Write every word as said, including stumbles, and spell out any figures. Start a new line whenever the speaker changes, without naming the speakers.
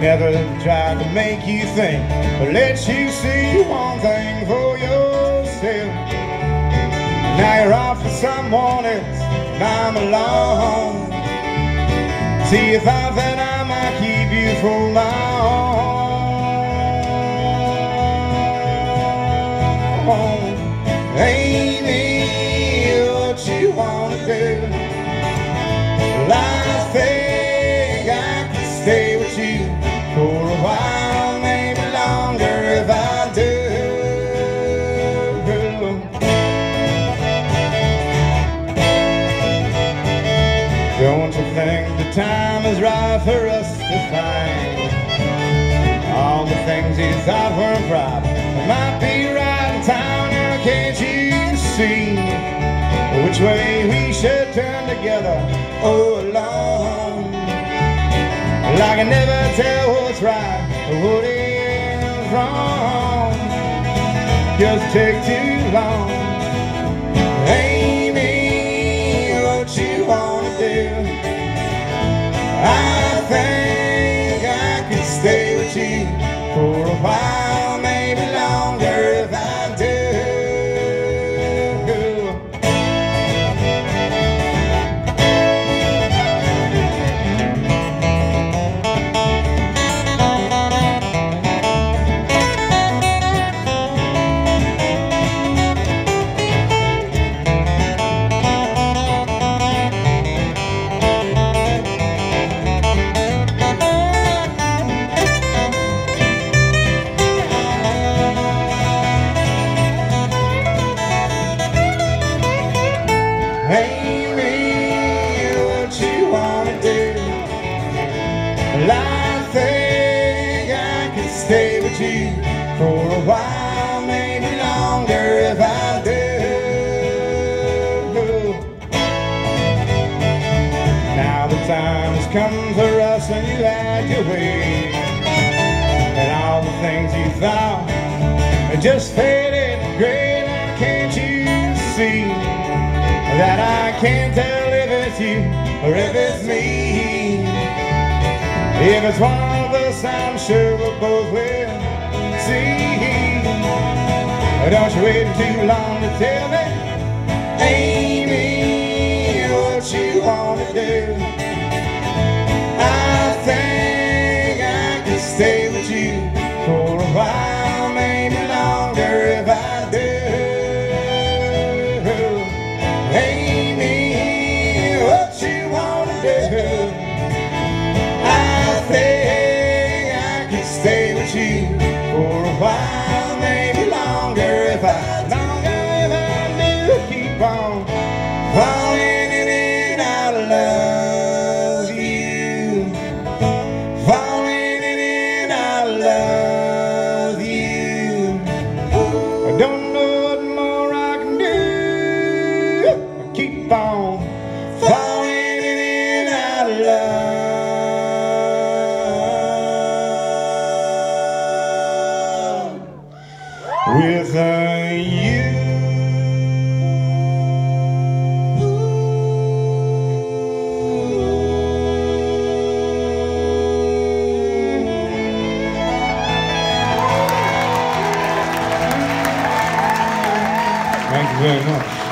never tried to make you think, but let you see one thing for yourself. Now you're off with someone else, and I'm alone. See, if I thought I might keep you for my own. Amy, what you wanna do? Well, I think I could stay with you for a while, maybe longer if I do. Don't you think the time is right for us to find all the things you thought were a problem? It might be right in time now, can't you see which way we should turn together or alone? Well, I can never tell what's right or what is wrong, just take too long. Amy, what you wanna do? I think I could stay with you for a while, maybe longer if I do. Amy, what you wanna do? Well, I think I could stay with you for a while, maybe longer if I do. Now the time has come for us and you had your way, and all the things you thought had just faded gray. Now can't you see that I can't tell if it's you or if it's me? If it's one of us, I'm sure we both will see. Don't you wait too long to tell me, Amy, what you wanna do? I think I could stay with you for a while, maybe longer if I do. Amy, what you wanna do? I think I could stay with you for a while, maybe longer if I, longer if I do. Keep on falling in and out of love you, falling in and out of love you. I don't know what more I can do. Keep on falling in and out of love with uh, you. Thank you very much.